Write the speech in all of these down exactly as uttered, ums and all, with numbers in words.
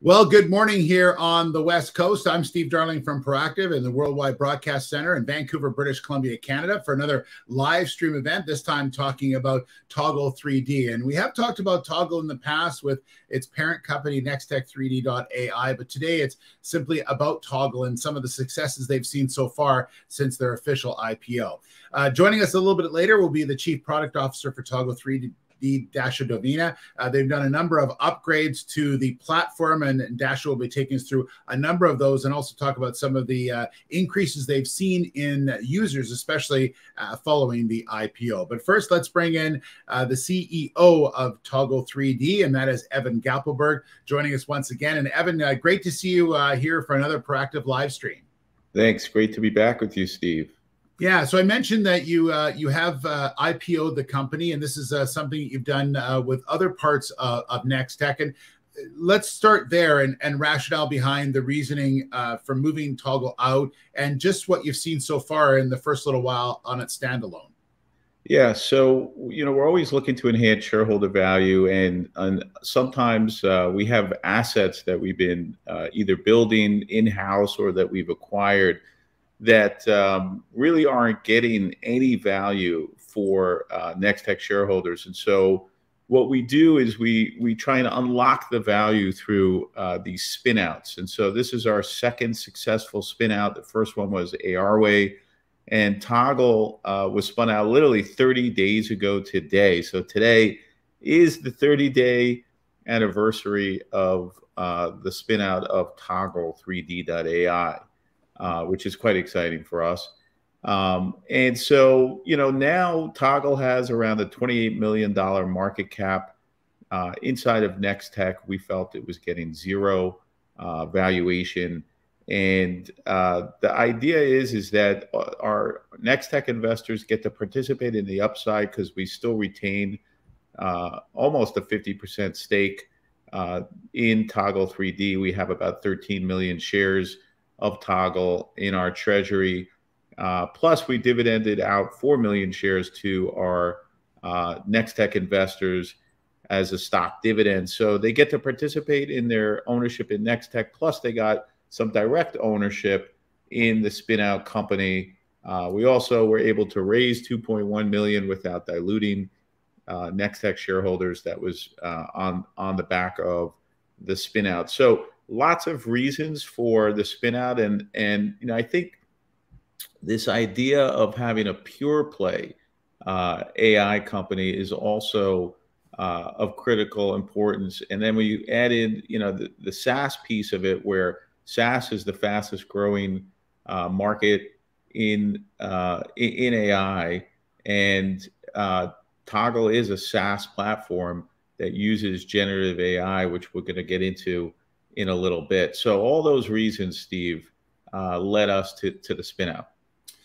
Well, good morning here on the West Coast. I'm Steve Darling from Proactive in the Worldwide Broadcast Center in Vancouver, British Columbia, Canada, for another live stream event, this time talking about Toggle three D. And we have talked about Toggle in the past with its parent company, Nextech three D dot A I, but today it's simply about Toggle and some of the successes they've seen so far since their official I P O. Uh, joining us a little bit later will be the Chief Product Officer for Toggle three D. Vdovina. Uh, they've done a number of upgrades to the platform, and Dasha will be taking us through a number of those and also talk about some of the uh, increases they've seen in users, especially uh, following the I P O. But first, let's bring in uh, the C E O of Toggle three D, and that is Evan Gappelberg, joining us once again. And Evan, uh, great to see you uh, here for another Proactive live stream. Thanks. Great to be back with you, Steve. Yeah, so I mentioned that you uh, you have uh, I P O'd the company, and this is uh, something you've done uh, with other parts uh, of Nextech. And let's start there and, and rationale behind the reasoning uh, for moving Toggle out and just what you've seen so far in the first little while on its standalone. Yeah, so, you know, we're always looking to enhance shareholder value, and, and sometimes uh, we have assets that we've been uh, either building in-house or that we've acquired that um, really aren't getting any value for uh, Nextech shareholders. And so what we do is we we try to unlock the value through uh, these spin-outs. And so this is our second successful spin-out. The first one was ARway, and Toggle uh, was spun out literally thirty days ago today. So today is the thirty-day anniversary of uh, the spin-out of Toggle three D dot A I. Uh, which is quite exciting for us. Um, and so, you know, now Toggle has around a twenty-eight million dollar market cap. Uh, inside of Nextech, we felt it was getting zero uh, valuation. And uh, the idea is, is that our Nextech investors get to participate in the upside because we still retain uh, almost a fifty percent stake uh, in Toggle three D. We have about thirteen million shares of Toggle in our treasury. Uh, plus, we dividended out four million shares to our uh, Nextech investors as a stock dividend. So they get to participate in their ownership in Nextech. Plus, they got some direct ownership in the spin-out company. Uh, we also were able to raise two point one million dollars without diluting uh, Nextech shareholders. That was uh, on, on the back of the spin-out. So lots of reasons for the spin out. And, and you know, I think this idea of having a pure play uh, A I company is also uh, of critical importance. And then when you add in, you know, the, the SaaS piece of it, where SaaS is the fastest growing uh, market in, uh, in A I, and uh, Toggle is a SaaS platform that uses generative A I, which we're going to get into in a little bit. So all those reasons, Steve, uh, led us to, to the spin out.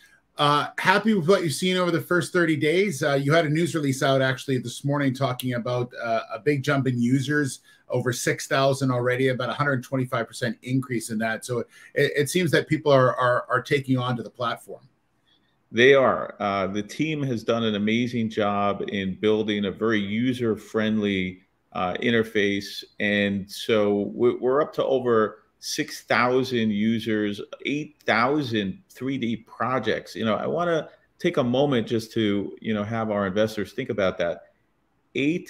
Uh, happy with what you've seen over the first thirty days. Uh, you had a news release out actually this morning talking about uh, a big jump in users, over six thousand already, about one hundred twenty-five percent increase in that. So it, it seems that people are, are, are taking on to the platform. They are. Uh, the team has done an amazing job in building a very user-friendly Uh, interface, and so we're up to over six thousand users, eight thousand three D projects. You know, I want to take a moment just to, you know, have our investors think about that. eight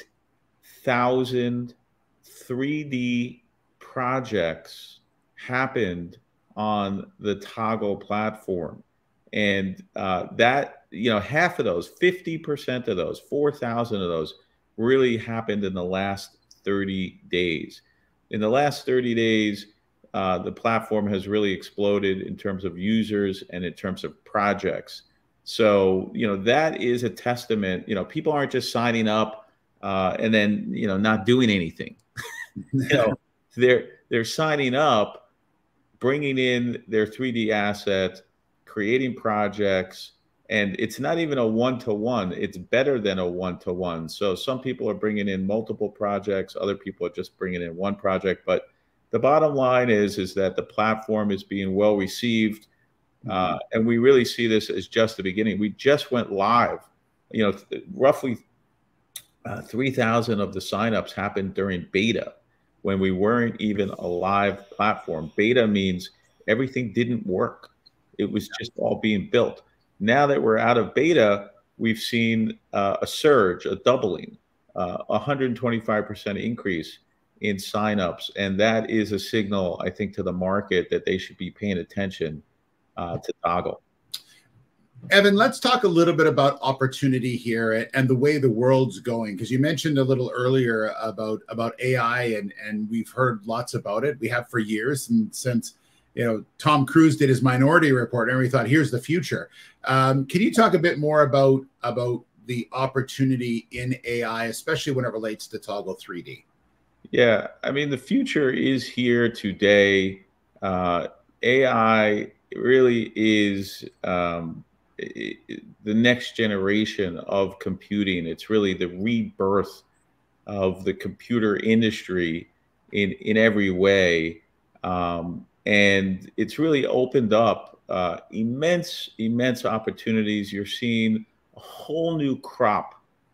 thousand three D projects happened on the Toggle platform, and uh, that, you know, half of those, fifty percent of those, four thousand of those, really happened in the last thirty days. In the last thirty days, uh, the platform has really exploded in terms of users and in terms of projects. So, you know, that is a testament. You know, people aren't just signing up uh, and then, you know, not doing anything. you know, they're, they're signing up, bringing in their three D asset, creating projects, and it's not even a one-to-one. It's better than a one-to-one. So some people are bringing in multiple projects. Other people are just bringing in one project. But the bottom line is, is that the platform is being well received. Mm-hmm. uh, and we really see this as just the beginning. We just went live. You know, roughly uh, three thousand of the signups happened during beta. when we weren't even a live platform. Beta means everything didn't work. It was just all being built. Now that we're out of beta, we've seen uh, a surge, a doubling, uh, one hundred twenty-five percent increase in signups. And that is a signal, I think, to the market that they should be paying attention uh, to Toggle. Evan, let's talk a little bit about opportunity here and the way the world's going, because you mentioned a little earlier about about A I, and and we've heard lots about it. We have for years, and since you know Tom Cruise did his Minority Report, and we thought, here's the future. Um, can you talk a bit more about about the opportunity in A I, especially when it relates to Toggle three D? Yeah, I mean, the future is here today. Uh, A I really is um, it, it, the next generation of computing. It's really the rebirth of the computer industry in in every way, um, and it's really opened up uh, immense immense opportunities. You're seeing a whole new crop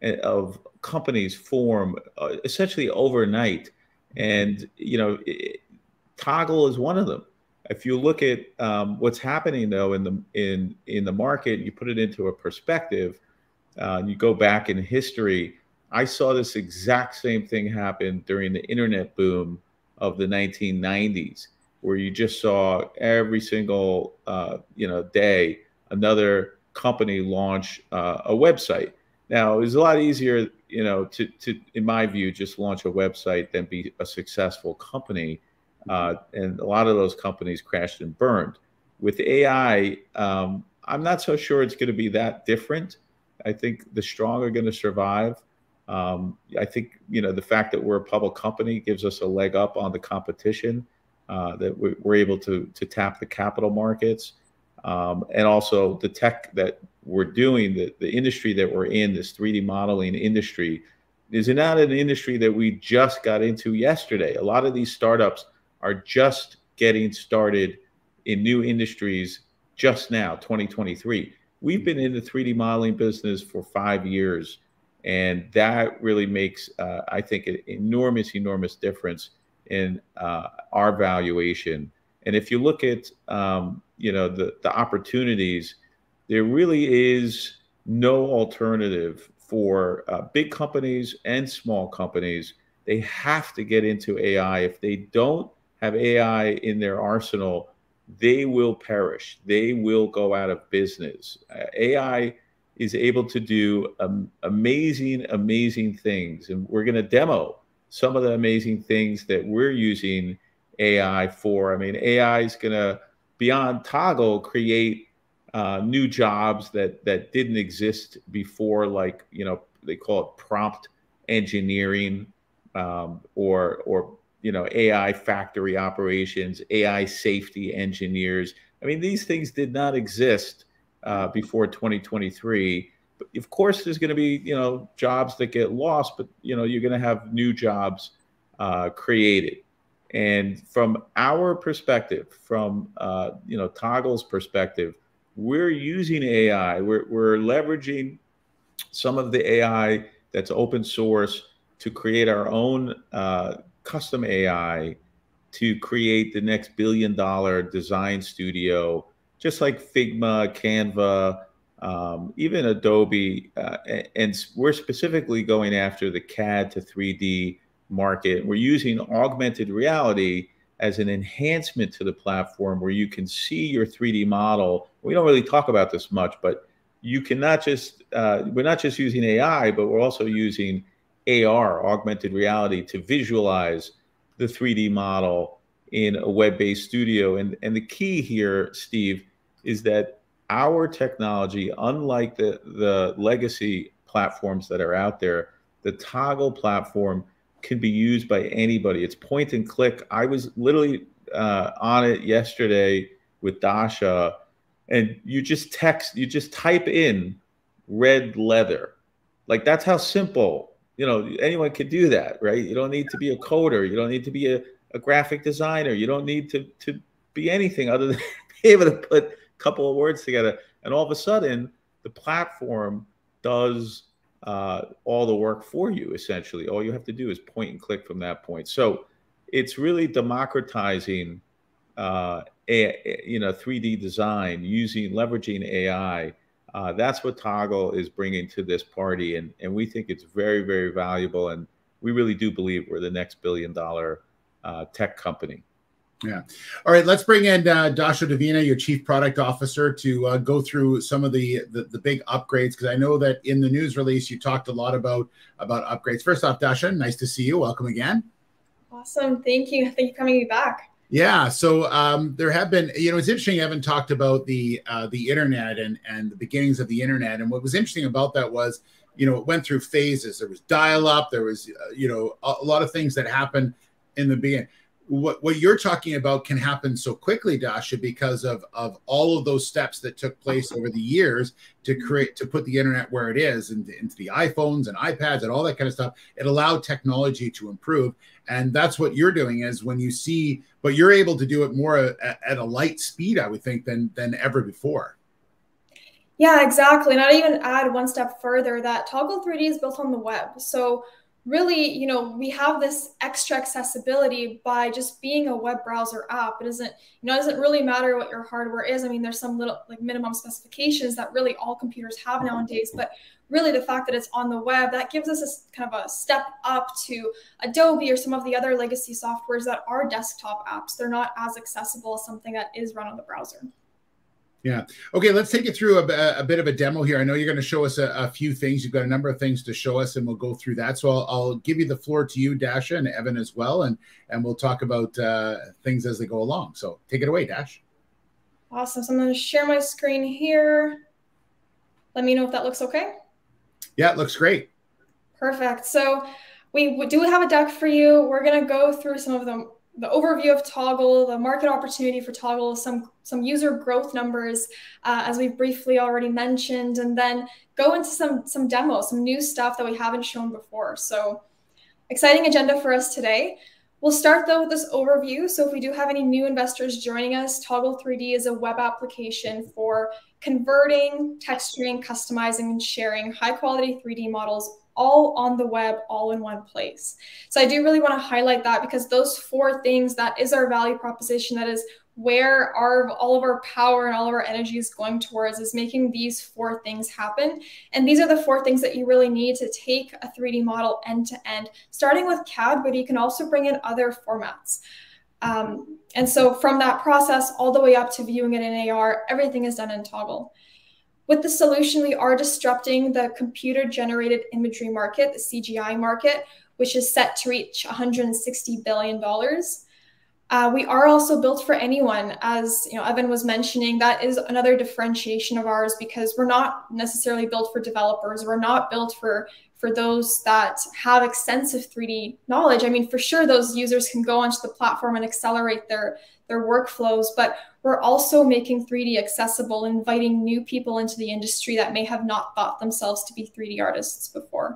of companies form uh, essentially overnight, and you know it, Toggle is one of them. If you look at um, what's happening though in the in in the market, you put it into a perspective, uh, and you go back in history. I saw this exact same thing happen during the internet boom of the nineteen nineties, where you just saw every single uh, you know day another company launch uh, a website. Now, it was a lot easier, you know, to, to, in my view, just launch a website than be a successful company. Uh, and a lot of those companies crashed and burned. With A I, um, I'm not so sure it's going to be that different. I think the strong are going to survive. Um, I think, you know, the fact that we're a public company gives us a leg up on the competition, uh, that we're, we're able to, to tap the capital markets. Um, and also the tech that we're doing, the, the industry that we're in, this three D modeling industry, is not an industry that we just got into yesterday. A lot of these startups are just getting started in new industries just now, twenty twenty-three. We've been in the three D modeling business for five years, and that really makes, uh, I think, an enormous, enormous difference in uh, our valuation. And if you look at, um, you know, the, the opportunities, there really is no alternative for uh, big companies and small companies. They have to get into A I. If they don't have A I in their arsenal, they will perish. They will go out of business. Uh, A I is able to do um, amazing, amazing things. And we're going to demo some of the amazing things that we're using A I for. I mean, A I is going to, beyond Toggle, create uh, new jobs that that didn't exist before, like, you know, they call it prompt engineering, um, or or you know, A I factory operations, A I safety engineers. I mean, these things did not exist uh, before twenty twenty-three. But of course, there's going to be, you know, jobs that get lost, but you know, you're going to have new jobs uh, created. And from our perspective, from uh, you know, Toggle's perspective, we're using A I. We're, we're leveraging some of the A I that's open source to create our own uh, custom A I to create the next billion dollar design studio, just like Figma, Canva, um, even Adobe. Uh, and, and we're specifically going after the C A D to three D market. We're using augmented reality as an enhancement to the platform where you can see your three D model. We don't really talk about this much, but you can not just, uh, we're not just using A I, but we're also using A R, augmented reality, to visualize the three D model in a web-based studio. And, and the key here, Steve, is that our technology, unlike the, the legacy platforms that are out there, the Toggle platform can be used by anybody. It's point and click. I was literally uh, on it yesterday with Dasha, and you just text, you just type in red leather. Like, that's how simple, you know, anyone can do that, right? You don't need to be a coder. You don't need to be a, a graphic designer. You don't need to, to be anything other than be able to put a couple of words together. And all of a sudden, the platform does uh, all the work for you, essentially. All you have to do is point and click from that point. So it's really democratizing, uh, a, you know, three D design using leveraging A I. Uh, that's what Toggle is bringing to this party, and and we think it's very, very valuable, and we really do believe we're the next billion dollar uh, tech company. Yeah. All right. Let's bring in uh, Vdovina, your Chief Product Officer, to uh, go through some of the the, the big upgrades, because I know that in the news release you talked a lot about about upgrades. First off, Dasha, nice to see you. Welcome again. Awesome. Thank you. Thank you for having me back. Yeah. So um, there have been, you know, it's interesting. Evan talked about the uh, the internet and and the beginnings of the internet, and what was interesting about that was, you know, it went through phases. There was dial-up. There was, uh, you know, a, a lot of things that happened in the beginning. What, what you're talking about can happen so quickly, Dasha, because of, of all of those steps that took place over the years to create, to put the internet where it is, and into, into the iPhones and iPads and all that kind of stuff. It allowed technology to improve. And that's what you're doing, is when you see, but you're able to do it more at, at a light speed, I would think, than, than ever before. Yeah, exactly. And I'd even add one step further that Toggle three D is built on the web. So really, you know, we have this extra accessibility by just being a web browser app. It doesn't, you know, it doesn't really matter what your hardware is. I mean, there's some little like minimum specifications that really all computers have nowadays, but really the fact that it's on the web, that gives us a kind of a step up to Adobe or some of the other legacy softwares that are desktop apps. They're not as accessible as something that is run on the browser. Yeah. Okay, let's take it through a, a bit of a demo here. I know you're going to show us a, a few things. You've got a number of things to show us, and we'll go through that. So I'll, I'll give you the floor to you, Dasha, and Evan as well, and, and we'll talk about uh, things as they go along. So take it away, Dash. Awesome. So I'm going to share my screen here. Let me know if that looks okay. Yeah, it looks great. Perfect. So we do have a deck for you. We're going to go through some of them. The overview of Toggle, the market opportunity for Toggle, some, some user growth numbers, uh, as we've briefly already mentioned, and then go into some, some demos, some new stuff that we haven't shown before. So exciting agenda for us today. We'll start though with this overview. So if we do have any new investors joining us, Toggle three D is a web application for converting, texturing, customizing, and sharing high quality three D models all on the web, all in one place. So I do really want to highlight that, because those four things, that is our value proposition. That is where our, all of our power and all of our energy is going towards, is making these four things happen. And these are the four things that you really need to take a three D model end to end, starting with C A D, but you can also bring in other formats. Um, and so from that process all the way up to viewing it in A R, everything is done in Toggle. With the solution, we are disrupting the computer-generated imagery market, the C G I market, which is set to reach one hundred sixty billion dollars. Uh, we are also built for anyone, as you know, Evan was mentioning. That is another differentiation of ours, because we're not necessarily built for developers. We're not built for for those that have extensive three D knowledge. I mean, for sure, those users can go onto the platform and accelerate their their workflows, but we're also making three D accessible, inviting new people into the industry that may have not thought themselves to be three D artists before.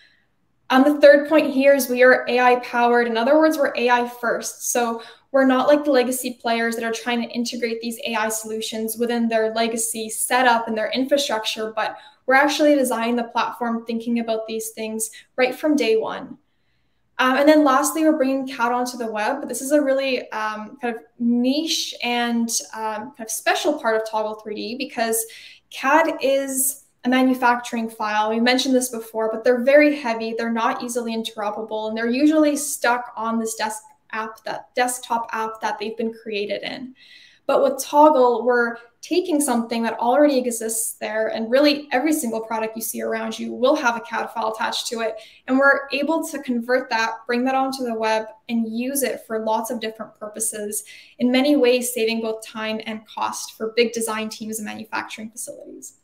Um, the third point here is we are A I powered. In other words, we're A I first. So we're not like the legacy players that are trying to integrate these A I solutions within their legacy setup and their infrastructure, but we're actually designing the platform thinking about these things right from day one. Um, and then lastly, we're bringing C A D onto the web. This is a really um, kind of niche and um, kind of special part of Toggle three D, because C A D is a manufacturing file. We mentioned this before, but they're very heavy. They're not easily interoperable, and they're usually stuck on this desk app, that desktop app that they've been created in. But with Toggle, we're taking something that already exists there, and really every single product you see around you will have a C A D file attached to it. And we're able to convert that, bring that onto the web, and use it for lots of different purposes, in many ways saving both time and cost for big design teams and manufacturing facilities.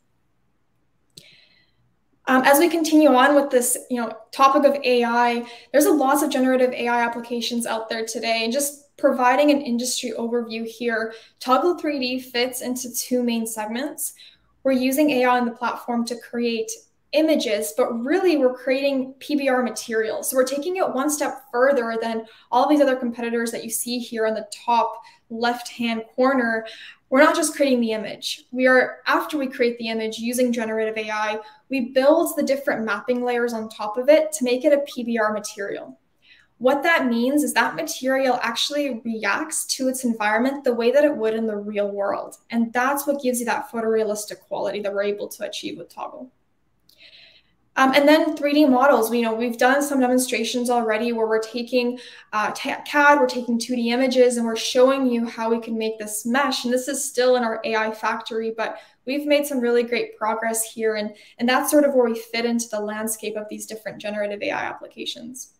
Um, as we continue on with this, you know, topic of A I, there's a lots of generative A I applications out there today, and just providing an industry overview here, Toggle three D fits into two main segments. We're using A I on the platform to create images, but really we're creating P B R materials. So we're taking it one step further than all these other competitors that you see here on the top left-hand corner. We're not just creating the image. We are, after we create the image using generative A I, we build the different mapping layers on top of it to make it a P B R material. What that means is that material actually reacts to its environment the way that it would in the real world. And that's what gives you that photorealistic quality that we're able to achieve with Toggle. Um, and then three D models, we, you know, we've done some demonstrations already where we're taking uh, C A D, we're taking two D images, and we're showing you how we can make this mesh. And this is still in our A I factory, but we've made some really great progress here. And, and that's sort of where we fit into the landscape of these different generative A I applications.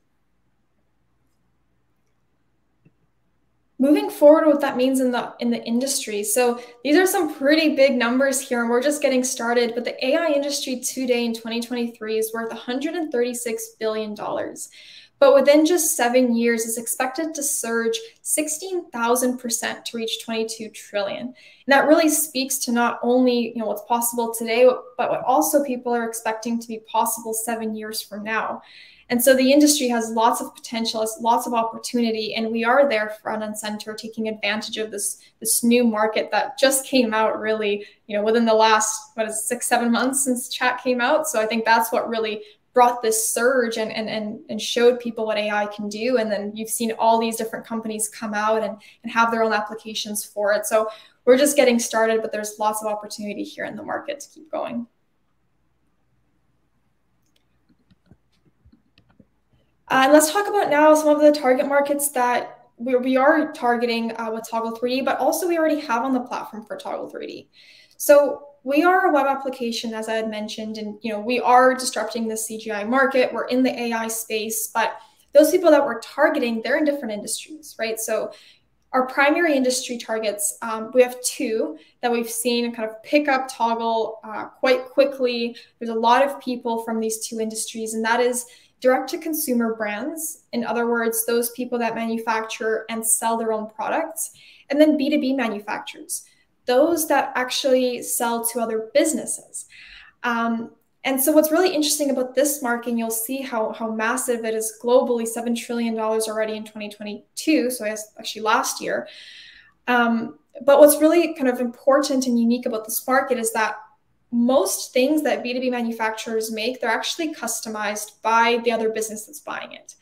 Moving forward, what that means in the in the industry. So these are some pretty big numbers here, and we're just getting started. But the A I industry today in twenty twenty-three is worth one hundred thirty-six billion dollars. But within just seven years, it's expected to surge sixteen thousand percent to reach twenty-two trillion. And that really speaks to not only, you know, what's possible today, but what also people are expecting to be possible seven years from now. And so the industry has lots of potential, has lots of opportunity, and we are there front and center taking advantage of this, this new market that just came out really, you know, within the last, what is it, six, seven months since chat came out. So I think that's what really brought this surge and, and, and, and showed people what A I can do. And then you've seen all these different companies come out and, and have their own applications for it. So we're just getting started, but there's lots of opportunity here in the market to keep going. Uh, let's talk about now some of the target markets that we, we are targeting uh, with Toggle three D, but also we already have on the platform for Toggle three D. So we are a web application, as I had mentioned, and you know we are disrupting the C G I market. We're in the A I space, but those people that we're targeting, they're in different industries, right? So our primary industry targets, um, we have two that we've seen kind of pick up Toggle uh, quite quickly. There's a lot of people from these two industries, and that is direct-to-consumer brands, in other words, those people that manufacture and sell their own products, and then B two B manufacturers, those that actually sell to other businesses. Um, and so what's really interesting about this market, and you'll see how, how massive it is globally, seven trillion dollars already in twenty twenty-two, so actually last year. Um, but what's really kind of important and unique about this market is that most things that B two B manufacturers make, they're actually customized by the other business that's buying it.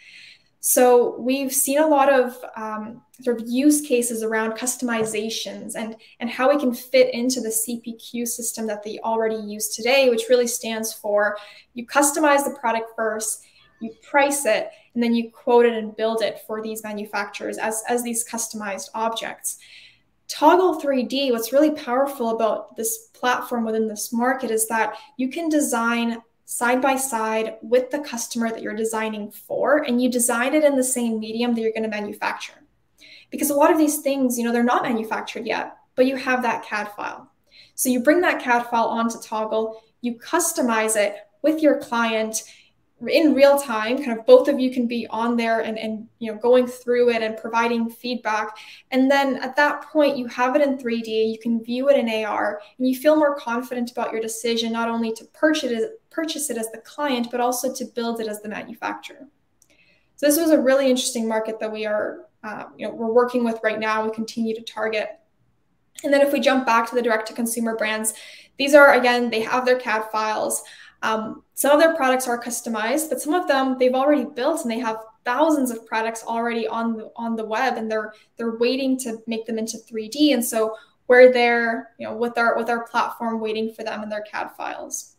So we've seen a lot of um, sort of use cases around customizations and, and how we can fit into the C P Q system that they already use today, which really stands for you customize the product first, you price it, and then you quote it and build it for these manufacturers as, as these customized objects. Toggle three D, what's really powerful about this platform within this market is that you can design side by side with the customer that you're designing for, and you design it in the same medium that you're going to manufacture. Because a lot of these things, you know, they're not manufactured yet, but you have that C A D file. So you bring that C A D file onto Toggle, you customize it with your client in real time, kind of both of you can be on there and, and you know going through it and providing feedback. And then at that point, you have it in three D, you can view it in A R, and you feel more confident about your decision, not only to purchase it, purchase it as the client, but also to build it as the manufacturer. So this was a really interesting market that we are, uh, you know, we're working with right now. We continue to target. And then if we jump back to the direct-to-consumer brands, these are, again, they have their C A D files. Um, some of their products are customized, but some of them they've already built and they have thousands of products already on the on the web, and they're they're waiting to make them into three D. And so we're there, you know, with our with our platform waiting for them in their C A D files.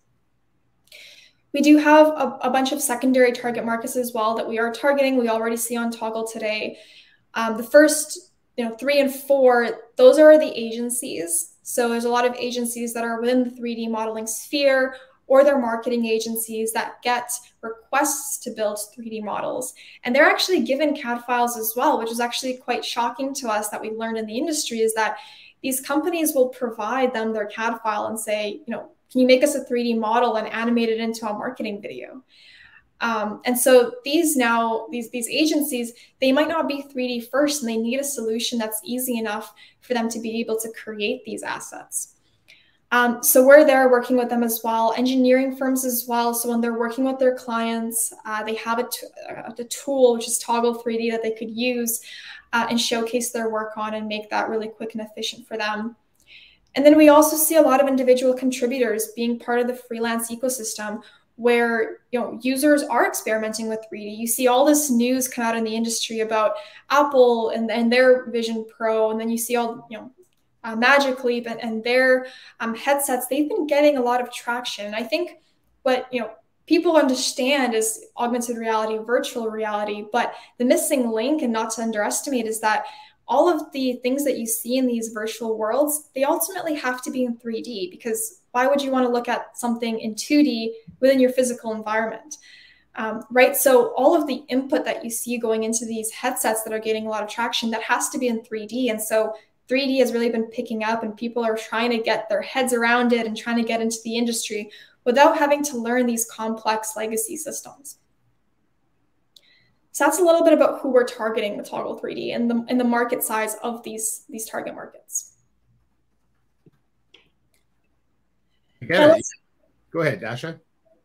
We do have a, a bunch of secondary target markets as well that we are targeting. We already see on Toggle today. Um, the first, you know, three and four, those are the agencies. So there's a lot of agencies that are within the three D modeling sphere, or they're marketing agencies that get requests to build three D models. And they're actually given C A D files as well, which is actually quite shocking to us that we learned in the industry, is that these companies will provide them their C A D file and say, you know, can you make us a three D model and animate it into a marketing video? Um, and so these now, these, these agencies, they might not be three D first, and they need a solution that's easy enough for them to be able to create these assets. Um, so we're there working with them as well, engineering firms as well. So when they're working with their clients, uh, they have a, a tool, which is Toggle three D, that they could use uh, and showcase their work on and make that really quick and efficient for them. And then we also see a lot of individual contributors being part of the freelance ecosystem, where, you know, users are experimenting with three D. You see all this news come out in the industry about Apple and, and their Vision Pro, and then you see all, you know, uh, Magic Leap and, and their um, headsets. They've been getting a lot of traction. I think what, you know, people understand is augmented reality, virtual reality, but the missing link, and not to underestimate, is that all of the things that you see in these virtual worlds, they ultimately have to be in three D, because why would you want to look at something in two D within your physical environment, um, right? So all of the input that you see going into these headsets that are getting a lot of traction, that has to be in three D. And so three D has really been picking up, and people are trying to get their heads around it and trying to get into the industry without having to learn these complex legacy systems. So that's a little bit about who we're targeting with Toggle three D and the, and the market size of these, these target markets. Now, go ahead, Dasha.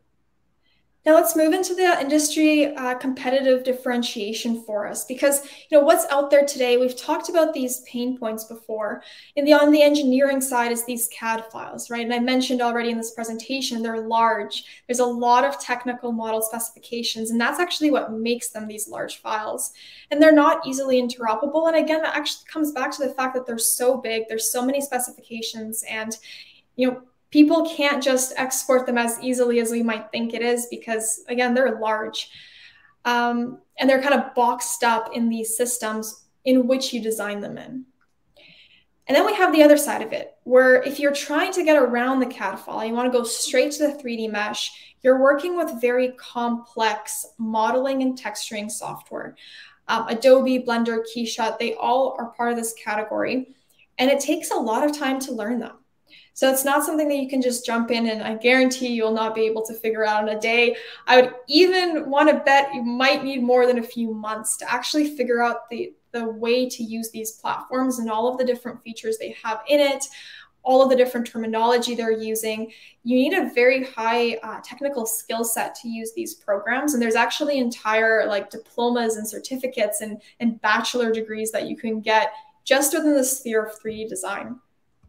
Now let's move into the industry uh, competitive differentiation for us, because, you know, what's out there today, we've talked about these pain points before. In the, on the engineering side is these C A D files, right? And I mentioned already in this presentation, they're large. There's a lot of technical model specifications, and that's actually what makes them these large files. And they're not easily interoperable. And again, that actually comes back to the fact that they're so big, there's so many specifications, and, you know, people can't just export them as easily as we might think it is, because, again, they're large. Um, and they're kind of boxed up in these systems in which you design them in. And then we have the other side of it, where if you're trying to get around the C A D file, you want to go straight to the three D mesh, you're working with very complex modeling and texturing software. Um, Adobe, Blender, Keyshot, they all are part of this category. And it takes a lot of time to learn them. So it's not something that you can just jump in, and I guarantee you'll not be able to figure out in a day. I would even want to bet you might need more than a few months to actually figure out the, the way to use these platforms and all of the different features they have in it, all of the different terminology they're using. You need a very high uh, technical skill set to use these programs. And there's actually entire like diplomas and certificates and, and bachelor degrees that you can get just within the sphere of three D design.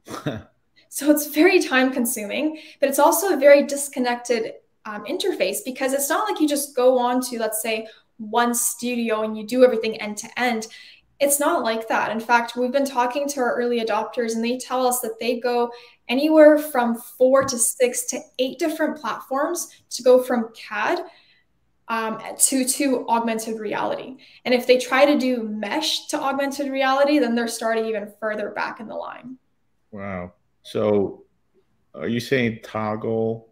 So it's very time consuming, but it's also a very disconnected um, interface, because it's not like you just go on to, let's say, one studio and you do everything end to end. It's not like that. In fact, we've been talking to our early adopters, and they tell us that they go anywhere from four to six to eight different platforms to go from C A D um, to, to augmented reality. And if they try to do mesh to augmented reality, then they're starting even further back in the line. Wow. So are you saying Toggle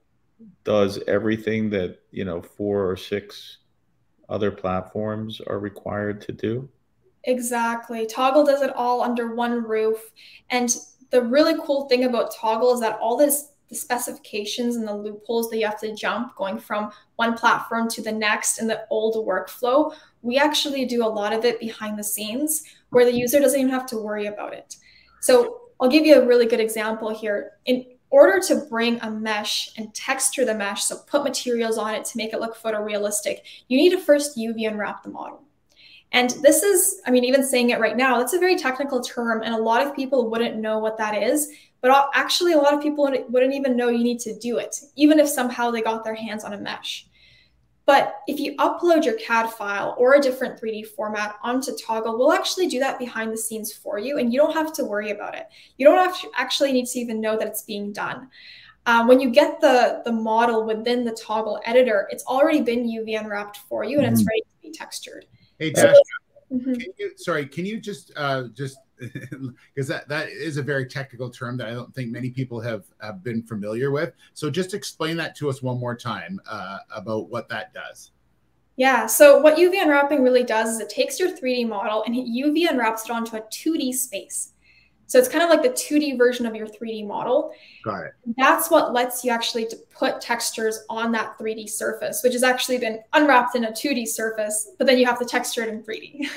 does everything that, you know, four or six other platforms are required to do? Exactly. Toggle does it all under one roof. And the really cool thing about Toggle is that all this, the specifications and the loopholes that you have to jump going from one platform to the next in the old workflow, we actually do a lot of it behind the scenes where the user doesn't even have to worry about it. So I'll give you a really good example here. In order to bring a mesh and texture the mesh, so put materials on it to make it look photorealistic, you need to first U V unwrap the model. And this is, I mean, even saying it right now, that's a very technical term, and a lot of people wouldn't know what that is. But actually, a lot of people wouldn't even know you need to do it, even if somehow they got their hands on a mesh. But if you upload your C A D file or a different three D format onto Toggle, we'll actually do that behind the scenes for you, and you don't have to worry about it. You don't have to actually need to even know that it's being done. Um, when you get the, the model within the Toggle editor, it's already been U V unwrapped for you, and mm-hmm. it's ready to be textured. Hey, Tasha, so, mm-hmm. can you, sorry, can you just, uh, just because that, that is a very technical term that I don't think many people have, have been familiar with. So just explain that to us one more time uh, about what that does. Yeah, so what U V unwrapping really does is it takes your three D model and it U V unwraps it onto a two D space. So it's kind of like the two D version of your three D model. Got it. That's what lets you actually to put textures on that three D surface, which has actually been unwrapped in a two D surface, but then you have to texture it in three D.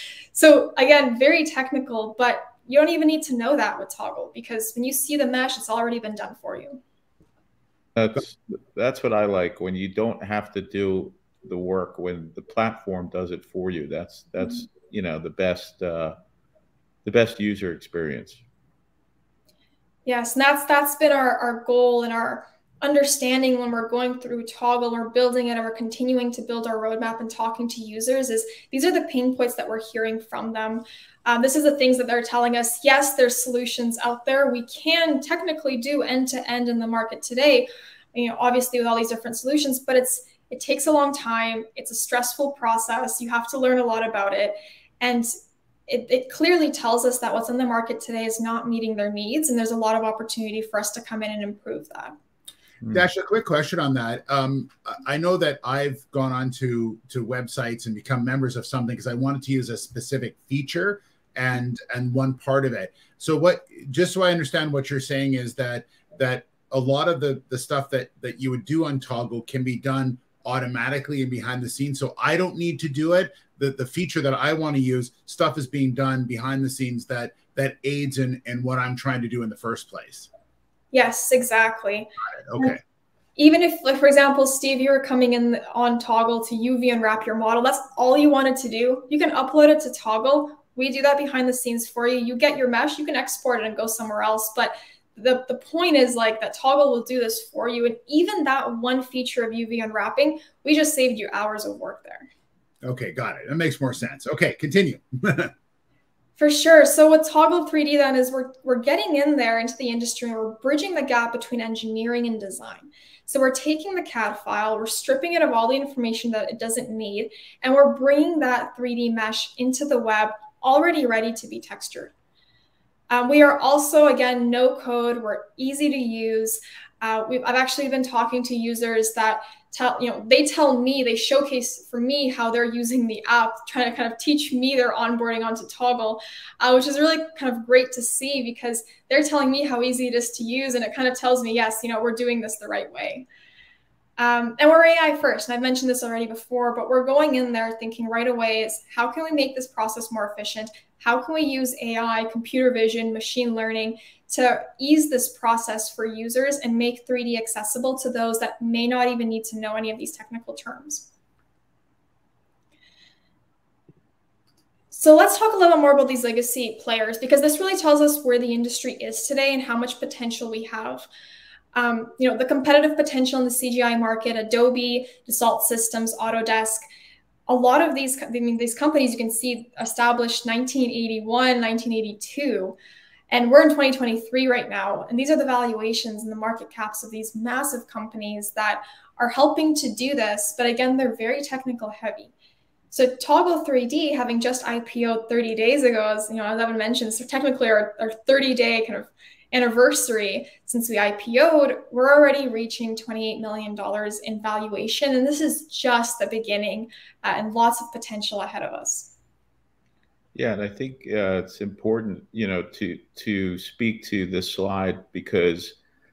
So again, very technical, but you don't even need to know that with Toggle, because when you see the mesh, it's already been done for you. That's, that's what I like, when you don't have to do the work, when the platform does it for you. That's, that's mm-hmm. you know, the best, uh, the best user experience. Yes, and that's that's been our, our goal and our understanding when we're going through Toggle, we're building it, and we're continuing to build our roadmap and talking to users is these are the pain points that we're hearing from them. Um, this is the things that they're telling us. Yes, there's solutions out there. We can technically do end-to-end in the market today, you know, obviously with all these different solutions, but it's it takes a long time. It's a stressful process. You have to learn a lot about it. And it, it clearly tells us that what's in the market today is not meeting their needs. And there's a lot of opportunity for us to come in and improve that. Dash, a quick question on that. Um, I know that I've gone on to, to websites and become members of something because I wanted to use a specific feature and and one part of it. So what, just so I understand what you're saying is that that a lot of the, the stuff that, that you would do on Toggle can be done automatically and behind the scenes. So I don't need to do it. The, the feature that I want to use, stuff is being done behind the scenes that that aids in, in what I'm trying to do in the first place. Yes, exactly. Okay. Even if, like, for example, Steve, you were coming in on Toggle to U V unwrap your model, that's all you wanted to do. You can upload it to Toggle. We do that behind the scenes for you. You get your mesh, you can export it and go somewhere else. But the, the point is like that Toggle will do this for you. And even that one feature of U V unwrapping, we just saved you hours of work there. Okay, got it. That makes more sense. Okay, continue. For sure. So with Toggle three D then is we're, we're getting in there into the industry and we're bridging the gap between engineering and design. So we're taking the C A D file, we're stripping it of all the information that it doesn't need, and we're bringing that three D mesh into the web already ready to be textured. Um, we are also, again, no code. We're easy to use. Uh, we've, I've actually been talking to users that tell, you know, they tell me, they showcase for me how they're using the app, trying to kind of teach me their onboarding onto Toggle, uh, which is really kind of great to see because they're telling me how easy it is to use. And it kind of tells me, yes, you know, we're doing this the right way. Um, and we're A I first. And I've mentioned this already before, but we're going in there thinking right away is how can we make this process more efficient? How can we use A I, computer vision, machine learning to ease this process for users and make three D accessible to those that may not even need to know any of these technical terms? So let's talk a little bit more about these legacy players, because this really tells us where the industry is today and how much potential we have. Um, you know, the competitive potential in the C G I market, Adobe, Dassault Systems, Autodesk, a lot of these, I mean, these companies you can see established nineteen eighty-one, nineteen eighty-two, and we're in twenty twenty-three right now. And these are the valuations and the market caps of these massive companies that are helping to do this. But again, they're very technical heavy. So Toggle three D, having just I P O'd thirty days ago, as you know, as Evan mentioned, so technically our, our thirty day kind of anniversary since we I P O'd, we're already reaching twenty-eight million dollars in valuation. And this is just the beginning uh, and lots of potential ahead of us. Yeah, and I think uh, it's important, you know, to to speak to this slide because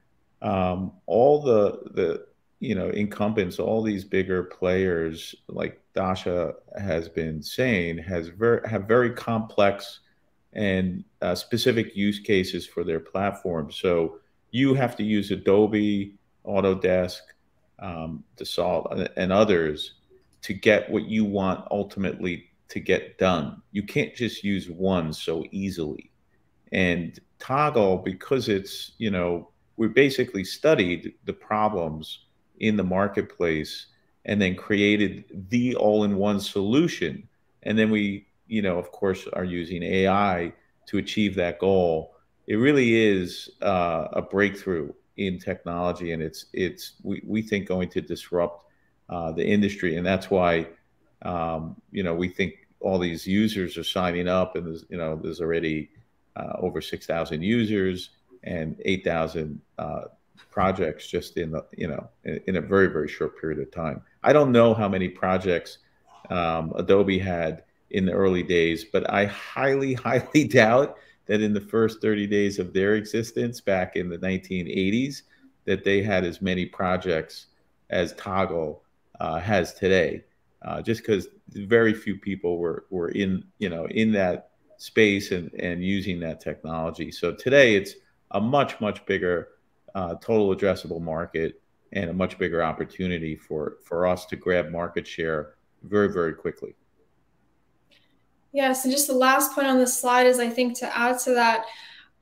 um, all the the you know incumbents, all these bigger players, like Dasha has been saying, has very have very complex and uh, specific use cases for their platform. So you have to use Adobe, Autodesk, um, Dassault, and others to get what you want ultimately to get done. You can't just use one so easily. And Toggle, because it's, you know, we basically studied the problems in the marketplace and then created the all-in-one solution. And then we, you know, of course, are using A I to achieve that goal. It really is uh, a breakthrough in technology, and it's it's we, we think going to disrupt uh, the industry, and that's why um, you know we think all these users are signing up, and there's you know there's already uh, over six thousand users and eight thousand uh, projects just in the you know in, in a very very short period of time. I don't know how many projects um, Adobe had in the early days, but I highly, highly doubt that in the first thirty days of their existence back in the nineteen eighties, that they had as many projects as Toggle uh, has today, uh, just because very few people were, were in, you know, in that space and, and using that technology. So today it's a much, much bigger uh, total addressable market and a much bigger opportunity for, for us to grab market share very, very quickly. Yes, and just the last point on this slide is, I think, to add to that,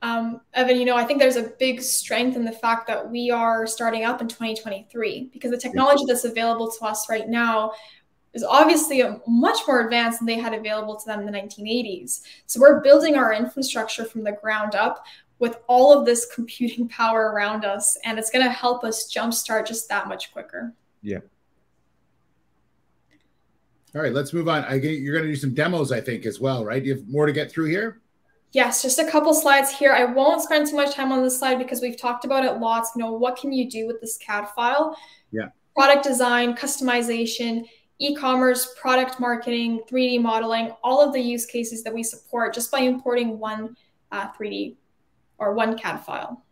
Um, Evan, you know, I think there's a big strength in the fact that we are starting up in twenty twenty-three, because the technology that's available to us right now is obviously a much more advanced than they had available to them in the nineteen eighties. So we're building our infrastructure from the ground up with all of this computing power around us, and it's going to help us jumpstart just that much quicker. Yeah. All right, let's move on. I get, you're going to do some demos, I think, as well, right? Do you have more to get through here? Yes, just a couple slides here. I won't spend too much time on this slide because we've talked about it lots. You know, what can you do with this C A D file? Yeah. Product design, customization, e-commerce, product marketing, three D modeling, all of the use cases that we support just by importing one uh, three D or one C A D file.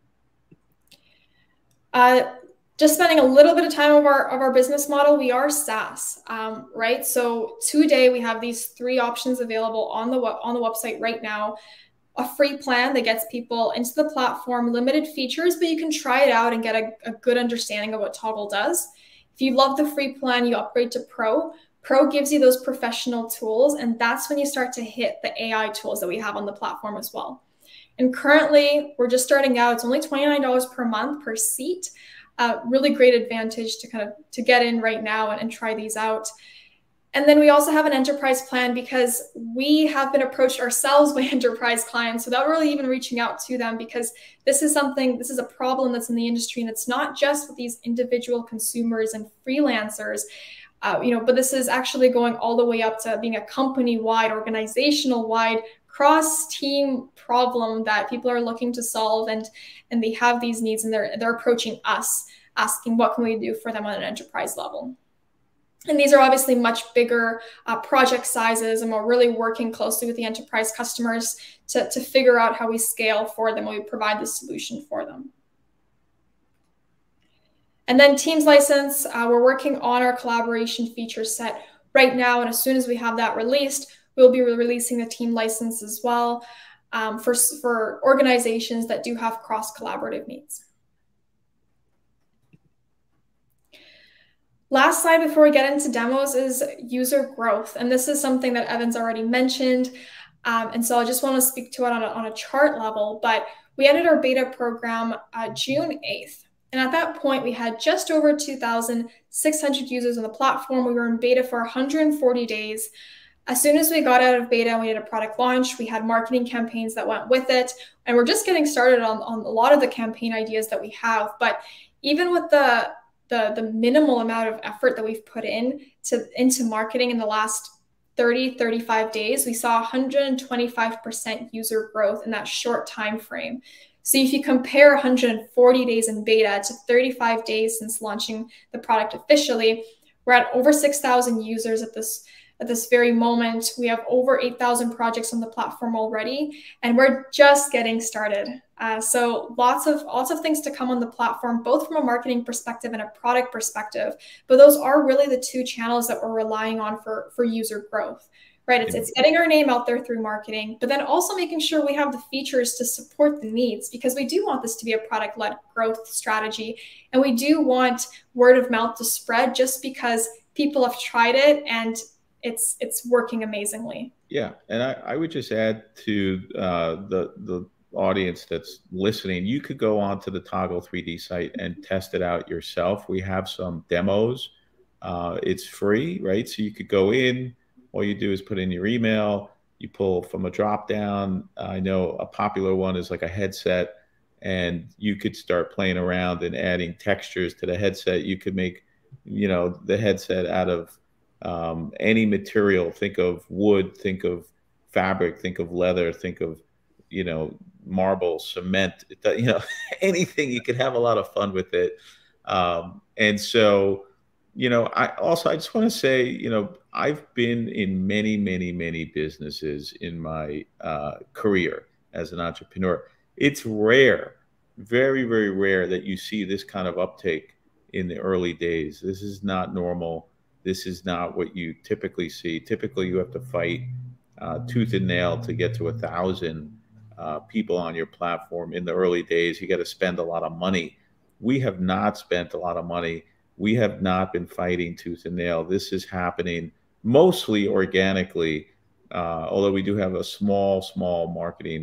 Uh, just spending a little bit of time of our, of our business model, we are SaaS, um, right? So today we have these three options available on the, on the website right now. A free plan that gets people into the platform, limited features, but you can try it out and get a, a good understanding of what Toggle does. If you love the free plan, you upgrade to Pro. Pro gives you those professional tools, and that's when you start to hit the A I tools that we have on the platform as well. And currently, we're just starting out. It's only twenty-nine dollars per month per seat. Uh, really great advantage to kind of to get in right now and, and try these out. And then we also have an enterprise plan because we have been approached ourselves by enterprise clients without really even reaching out to them, because this is something, this is a problem that's in the industry, and it's not just with these individual consumers and freelancers, uh, you know, but this is actually going all the way up to being a company-wide, organizational-wide, cross-team problem that people are looking to solve, and and they have these needs, and they're they're approaching us, asking what can we do for them on an enterprise level. And these are obviously much bigger uh, project sizes, and we're really working closely with the enterprise customers to, to figure out how we scale for them when we provide the solution for them. And then Teams license, uh, we're working on our collaboration feature set right now, and as soon as we have that released, we'll be releasing the team license as well um, for, for organizations that do have cross-collaborative needs. Last slide before we get into demos is user growth. And this is something that Evan's already mentioned. Um, and so I just want to speak to it on a, on a chart level, but we ended our beta program uh, June eighth. And at that point, we had just over two thousand six hundred users on the platform. We were in beta for one hundred forty days. As soon as we got out of beta and we did a product launch, we had marketing campaigns that went with it. And we're just getting started on, on a lot of the campaign ideas that we have. But even with the, the, the minimal amount of effort that we've put in to, into marketing in the last thirty, thirty-five days, we saw one hundred twenty-five percent user growth in that short time frame. So if you compare one hundred forty days in beta to thirty-five days since launching the product officially, we're at over six thousand users at this At this very moment. We have over eight thousand projects on the platform already, and we're just getting started. Uh, so lots of lots of things to come on the platform, both from a marketing perspective and a product perspective. But those are really the two channels that we're relying on for, for user growth, right? It's, it's getting our name out there through marketing, but then also making sure we have the features to support the needs, because we do want this to be a product-led growth strategy. And we do want word of mouth to spread just because people have tried it and it's it's working amazingly. Yeah, and I, I would just add to uh, the the audience that's listening, you could go onto the Toggle three D site and test it out yourself. We have some demos. Uh, it's free, right? So you could go in. All you do is put in your email. You pull from a drop down. I know a popular one is like a headset, and you could start playing around and adding textures to the headset. You could make, you know, the headset out of Um, any material. Think of wood, think of fabric, think of leather, think of, you know, marble, cement, you know, anything. You could have a lot of fun with it. Um, and so, you know, I also, I just want to say, you know, I've been in many, many, many businesses in my uh, career as an entrepreneur. It's rare, very, very rare that you see this kind of uptake in the early days. This is not normal. This is not what you typically see. Typically, you have to fight uh, tooth and nail to get to a thousand uh, people on your platform. In the early days, you got to spend a lot of money. We have not spent a lot of money. We have not been fighting tooth and nail. This is happening mostly organically, uh, although we do have a small, small marketing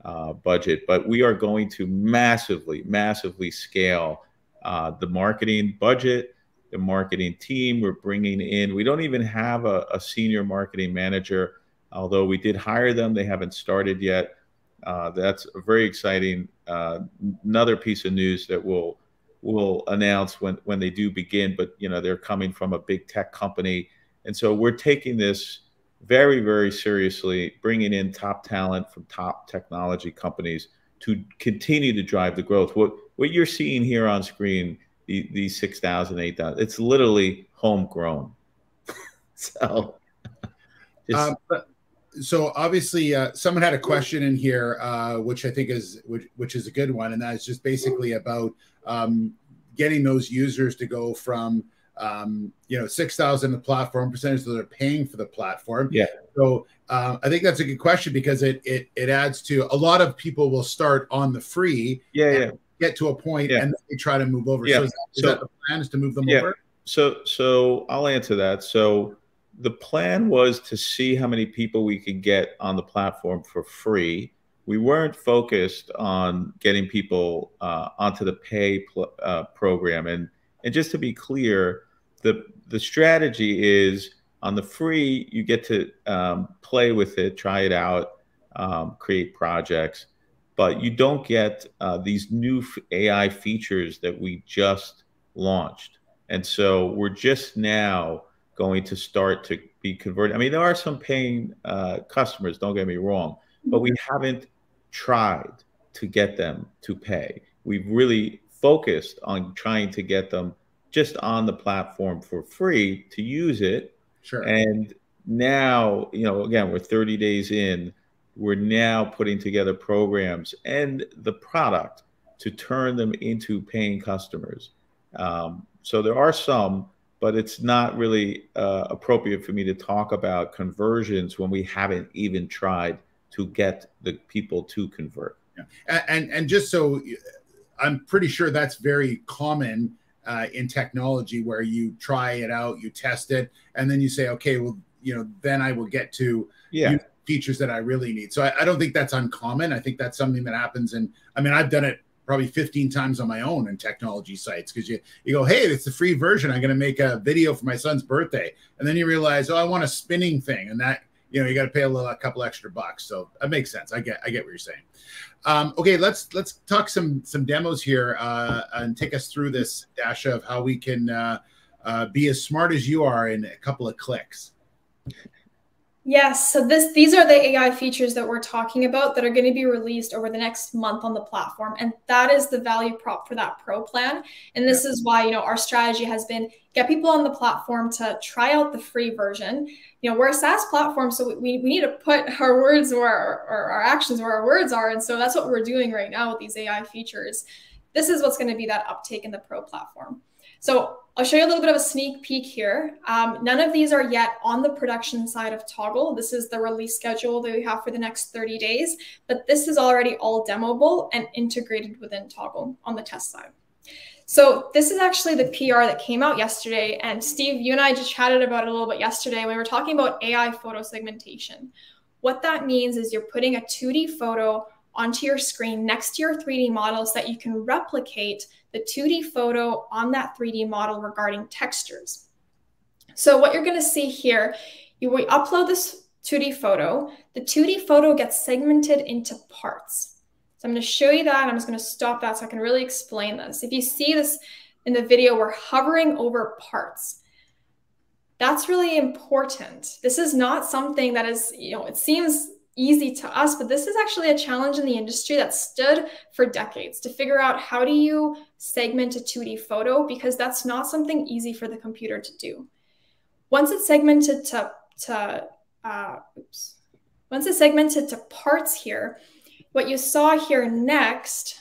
uh, budget, but we are going to massively, massively scale uh, the marketing budget, the marketing team. We're bringing in, we don't even have a, a senior marketing manager, although we did hire them. They haven't started yet. Uh, that's a very exciting, uh, another piece of news that we'll, we'll announce when, when they do begin, but you know, they're coming from a big tech company. And so we're taking this very, very seriously, bringing in top talent from top technology companies to continue to drive the growth. What, what you're seeing here on screen, the, these six thousand, eight thousand, it's literally homegrown. So, just, um, but, so obviously uh, someone had a question in here, uh, which I think is, which, which is a good one. And that is just basically about um, getting those users to go from, um, you know, six thousand the platform percentage that they're paying for the platform. Yeah. So uh, I think that's a good question, because it, it, it adds to, a lot of people will start on the free. Yeah. Yeah. Get to a point yeah. and then they try to move over. Yeah. So is, that, is so, that the plan, is to move them yeah. over? So, so I'll answer that. So the plan was to see how many people we could get on the platform for free. We weren't focused on getting people uh, onto the pay pl uh, program. And, and just to be clear, the, the strategy is on the free, you get to um, play with it, try it out, um, create projects, but you don't get uh, these new A I features that we just launched. And so we're just now going to start to be converted. I mean, there are some paying uh, customers, don't get me wrong, but we haven't tried to get them to pay. We've really focused on trying to get them just on the platform for free to use it. Sure. And now, you know, again, we're thirty days in, we're now putting together programs and the product to turn them into paying customers. Um, so there are some, but it's not really uh, appropriate for me to talk about conversions when we haven't even tried to get the people to convert. Yeah. And, and just so, I'm pretty sure that's very common uh, in technology, where you try it out, you test it, and then you say, okay, well, you know, then I will get to yeah. features that I really need. So I, I don't think that's uncommon. I think that's something that happens. And I mean, I've done it probably fifteen times on my own in technology sites, because you, you go, hey, it's the free version. I'm going to make a video for my son's birthday. And then you realize, oh, I want a spinning thing. And that, you know, you got to pay a little, a couple extra bucks. So that makes sense. I get, I get what you're saying. Um, okay, let's, let's talk some, some demos here uh, and take us through this, Dasha, of how we can uh, uh, be as smart as you are in a couple of clicks. Yes, so this these are the A I features that we're talking about that are going to be released over the next month on the platform. And that is the value prop for that pro plan. And this yeah. is why, you know, our strategy has been get people on the platform to try out the free version. You know, we're a SaaS platform, so we, we need to put our words where our, or our actions where our words are. And so that's what we're doing right now with these A I features. This is what's going to be that uptake in the pro platform. So I'll show you a little bit of a sneak peek here. Um, none of these are yet on the production side of Toggle. This is the release schedule that we have for the next thirty days, but this is already all demoable and integrated within Toggle on the test side. So this is actually the P R that came out yesterday. And Steve, you and I just chatted about it a little bit yesterday. We were talking about A I photo segmentation. What that means is you're putting a two D photo onto your screen next to your three D model so that you can replicate the two D photo on that three D model regarding textures. So what you're going to see here, you we upload this two D photo. The two D photo gets segmented into parts. So I'm going to show you that. I'm just going to stop that so I can really explain this. If you see this in the video, we're hovering over parts. That's really important. This is not something that is, you know, it seems easy to us, but this is actually a challenge in the industry that stood for decades to figure out how do you segment a two D photo, because that's not something easy for the computer to do. Once it's segmented to, to uh, oops, once it's segmented to parts here, what you saw here next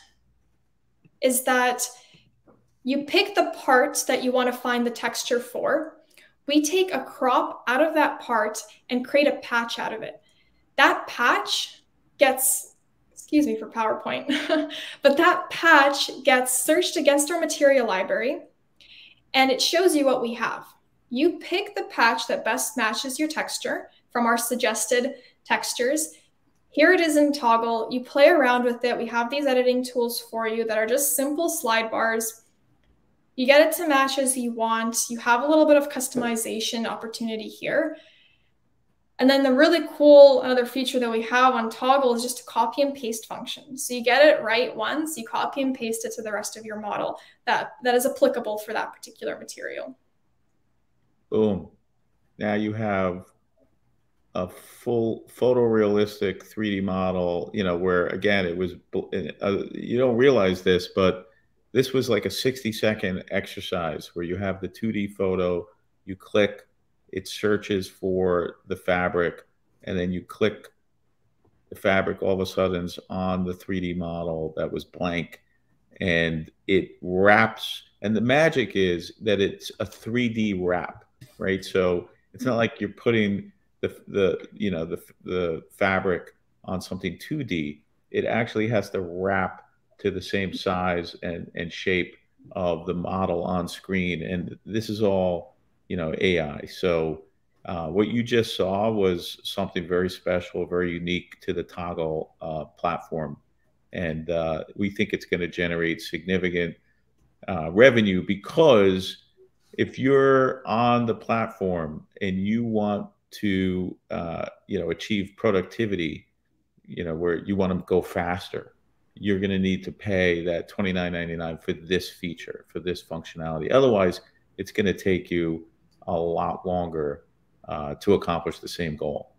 is that you pick the part that you want to find the texture for. We take a crop out of that part and create a patch out of it. That patch gets, excuse me for PowerPoint, but that patch gets searched against our material library and it shows you what we have. You pick the patch that best matches your texture from our suggested textures, Here it is in Toggle. You play around with it. We have these editing tools for you that are just simple slide bars. You get it to match as you want. You have a little bit of customization opportunity here. And then the really cool another feature that we have on Toggle is just a copy and paste function. So you get it right once, you copy and paste it to the rest of your model that, that is applicable for that particular material. Boom. Now you have a full photorealistic three D model, you know, where again, it was, uh, you don't realize this, but this was like a sixty second exercise where you have the two D photo, you click, it searches for the fabric, and then you click the fabric all of a sudden on the three D model that was blank, and it wraps. And the magic is that it's a three D wrap, right? So it's not like you're putting the, the you know, the, the fabric on something two D. It actually has to wrap to the same size and, and shape of the model on screen. And this is all, you know, A I. So uh, what you just saw was something very special, very unique to the Toggle uh, platform. And uh, we think it's going to generate significant uh, revenue, because if you're on the platform and you want to, uh, you know, achieve productivity, you know, where you want to go faster, you're going to need to pay that twenty-nine ninety-nine for this feature, for this functionality. Otherwise, it's going to take you a lot longer uh, to accomplish the same goal.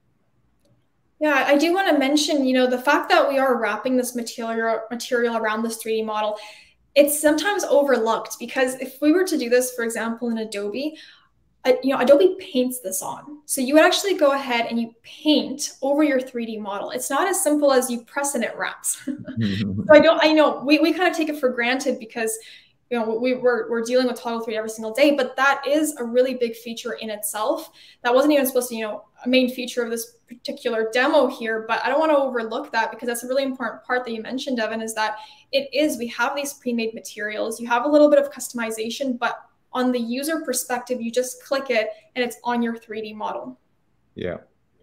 Yeah, I do want to mention, you know, the fact that we are wrapping this material material around this three D model, it's sometimes overlooked, because if we were to do this, for example, in Adobe, uh, you know, Adobe paints this on. So you would actually go ahead and you paint over your three D model. It's not as simple as you press and it wraps. So I don't, I know we, we kind of take it for granted because, you know, we, we're, we're dealing with Toggle three D every single day, but that is a really big feature in itself. That wasn't even supposed to, you know, a main feature of this particular demo here, but I don't want to overlook that, because that's a really important part that you mentioned, Evan, is that it is, we have these pre-made materials, you have a little bit of customization, but on the user perspective, you just click it and it's on your three D model. Yeah.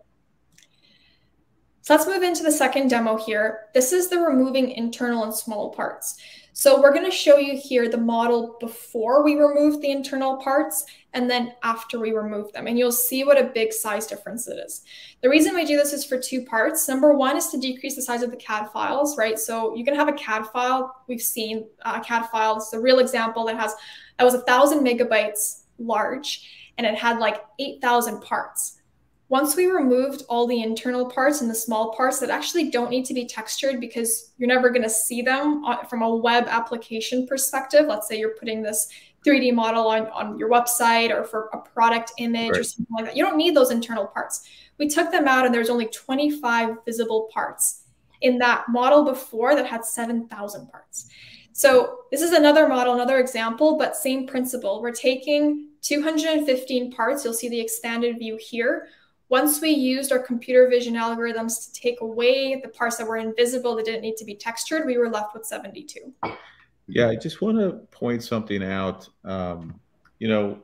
So let's move into the second demo here. This is the removing internal and small parts. So we're going to show you here the model before we remove the internal parts and then after we remove them. And you'll see what a big size difference it is. The reason we do this is for two parts. Number one is to decrease the size of the C A D files, right? So you can have a C A D file. We've seen a C A D file. It's a real example that has, that was a thousand megabytes large, and it had like eight thousand parts. Once we removed all the internal parts and the small parts that actually don't need to be textured, because you're never going to see them from a web application perspective. Let's say you're putting this three D model on, on your website or for a product image, right, or something like that. You don't need those internal parts. We took them out and there's only twenty-five visible parts in that model before that had seven thousand parts. So this is another model, another example, but same principle. We're taking two hundred fifteen parts. You'll see the expanded view here. Once we used our computer vision algorithms to take away the parts that were invisible, that didn't need to be textured, we were left with seventy-two. Yeah, I just want to point something out. Um, you know,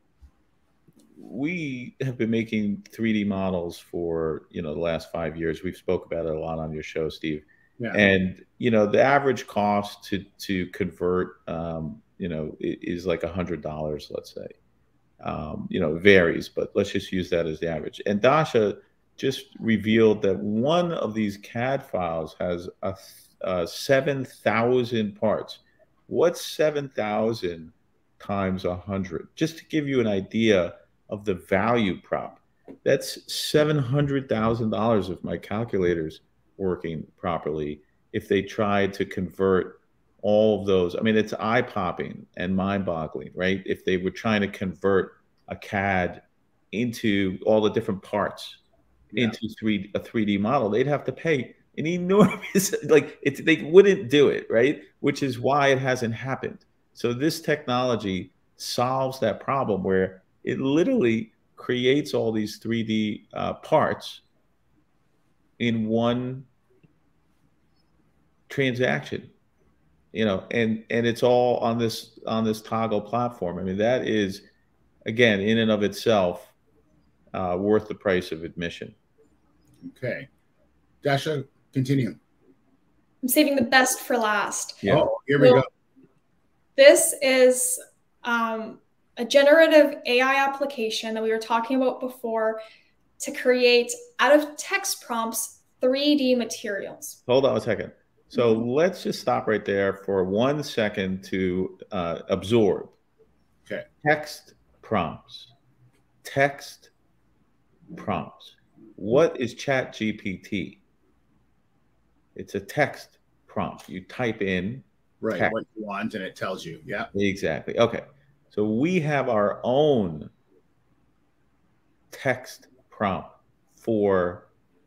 we have been making three D models for, you know, the last five years. We've spoke about it a lot on your show, Steve. Yeah. And, you know, the average cost to, to convert, um, you know, is like a hundred dollars, let's say. Um, you know, it varies, but let's just use that as the average. And Dasha just revealed that one of these C A D files has a, a seven thousand parts. What's seven thousand times one hundred? Just to give you an idea of the value prop. That's seven hundred thousand dollars if my calculator's working properly, if they tried to convert all of those. I mean, it's eye-popping and mind-boggling, right? If they were trying to convert a C A D into all the different parts, yeah, into three a three D model, they'd have to pay an enormous, like, it's, they wouldn't do it, right? Which is why it hasn't happened. So this technology solves that problem, where it literally creates all these three D uh, parts in one transaction. You know, and and it's all on this on this Toggle platform. I mean, that is, again, in and of itself, uh, worth the price of admission. Okay. Dasha, continue. I'm saving the best for last. Yeah. Oh, here we so, go. This is um, a generative A I application that we were talking about before to create out of text prompts three D materials. Hold on a second. So mm-hmm. let's just stop right there for one second to uh, absorb. Okay. Text prompts. Text prompts. What is Chat G P T? It's a text prompt. You type in right text. What you want and it tells you. Yeah. Exactly. Okay. So we have our own text prompt for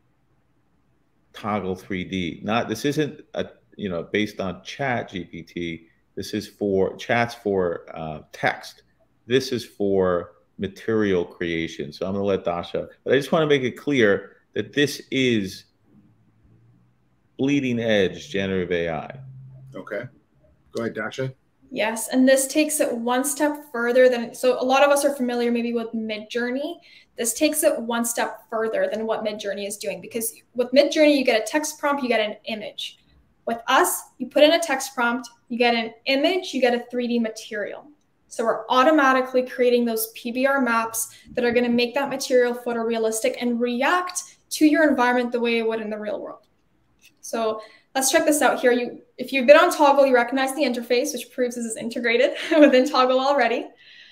Toggle three D. Not this isn't a you know based on Chat G P T. This is for chats for uh, text. This is for material creation. So I'm going to let Dasha, but I just want to make it clear that this is bleeding edge generative A I. Okay. Go ahead, Dasha. Yes, and this takes it one step further than, so a lot of us are familiar maybe with Midjourney. This takes it one step further than what Midjourney is doing, because with Midjourney, you get a text prompt, you get an image. With us, you put in a text prompt, you get an image, you get a three D material. So we're automatically creating those P B R maps that are going to make that material photorealistic and react to your environment the way it would in the real world. So let's check this out here. You, if you've been on Toggle, you recognize the interface, which proves this is integrated within Toggle already.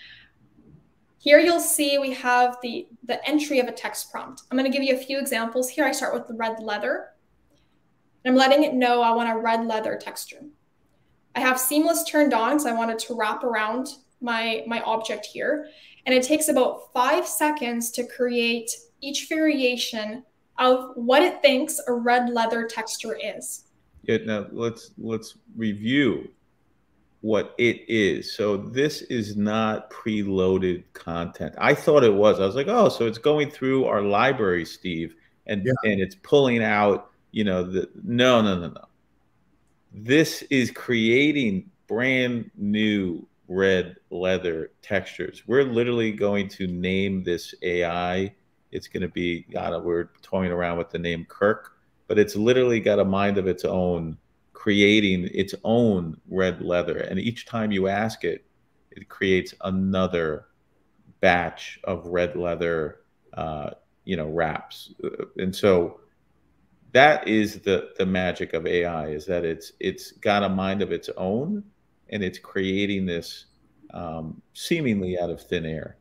Here you'll see we have the, the entry of a text prompt. I'm going to give you a few examples. Here I start with the red leather. I'm letting it know I want a red leather texture. I have seamless turned on, so I want it to wrap around my, my object here. And it takes about five seconds to create each variation of what it thinks a red leather texture is. Yeah, now let's let's review what it is. So this is not preloaded content. I thought it was. I was like, oh, so it's going through our library, Steve, and, yeah. and it's pulling out, you know, the no, no, no, no. This is creating brand new red leather textures. We're literally going to name this A I. It's going to be, God, we're toying around with the name Kirk, but it's literally got a mind of its own, creating its own red leather. And each time you ask it, it creates another batch of red leather, uh, you know, wraps. And so that is the, the magic of A I, is that it's, it's got a mind of its own, and it's creating this um, seemingly out of thin air.